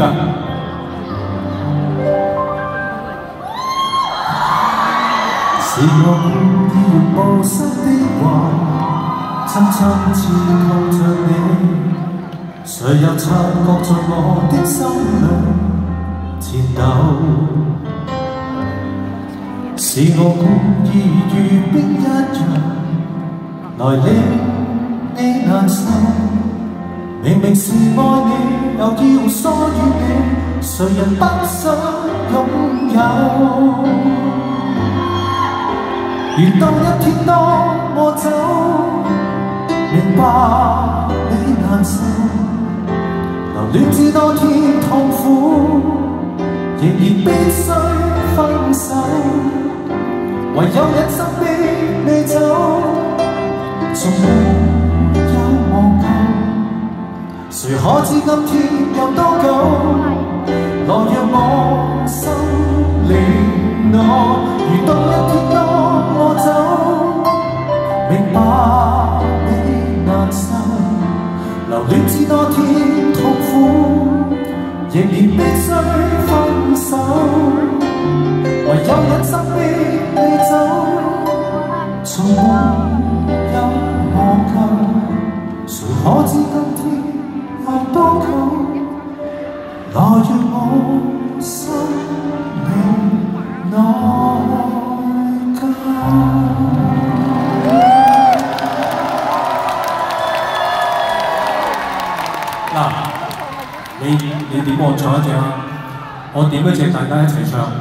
㗎。是我故意用無心的話，親親切靠着你，誰又察覺在我的心裏顫抖？是我故意如冰一樣來令你難受，明明是愛你，又要疏遠你，誰人不想擁有？如當一天當我走，明白你難受，留戀至多天痛苦，仍然必須分手。唯有忍心逼你走，從沒有忘舊。誰可知今天有多久？來讓我心領我，如當一天當我走，明白你難受，留戀至多天痛苦，仍然必須分手。唯有忍心逼你走，從沒有忘舊。誰可知今天有多久？來讓我心領內疚。嗱，你點我唱一隻啊？我點一隻，大家一齊唱。